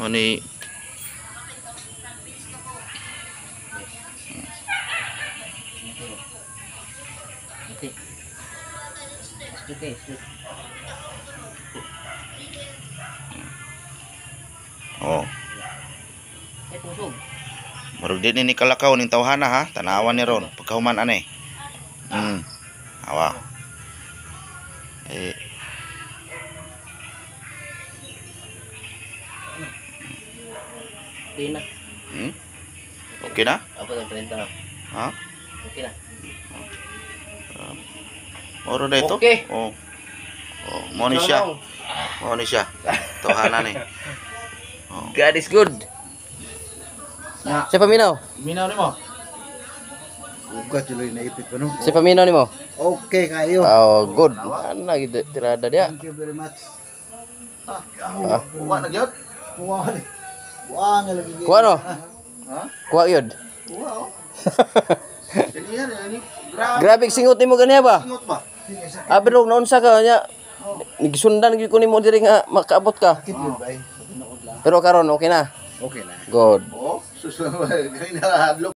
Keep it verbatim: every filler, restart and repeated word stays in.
Ani oh. Murag din ni kalakaw ning tawhana ha, tanawan ni ron pagkahuman ane. Hmm. Awa. Eh. Okay na. Hmm? Okay na? Apa ang trenta na? Ha? Okay na. Oro na ito? Okay. Oh. Oh, mo ni siya. Mo ni siya. Tawhana ni. Oh. God is good. Na, Siya paminaw. minaw ni mo. Ugat tuloy naipit ko no. Siya paminaw nimo. Okay kayo. Oh, good. Ano lagi tirada dia? Thank you very much. Ah, uwa na gyud. Kuha ni. Kuha nga lagi. Kuha no? Ha? Kuha yun. Kuha oh. Ini yan ini. Grabe Grabe singot nimo ganiya ba? singot ba? Abi rog naunsa ka nya? Nigisundan gyud ko nimo diri nga makaabot ka. Sakit yun ba? eh? Pero karon okay na. Okay na. Good. Oh, susunod. Ganyan na hadlok.